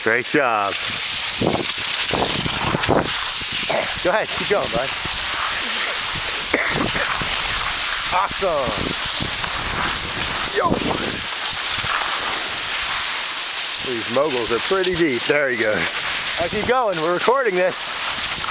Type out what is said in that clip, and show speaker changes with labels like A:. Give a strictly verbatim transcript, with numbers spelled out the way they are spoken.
A: Great job. Go ahead, keep going, bud. Awesome. Yo. These moguls are pretty deep. There he goes. I'll keep going. We're recording this.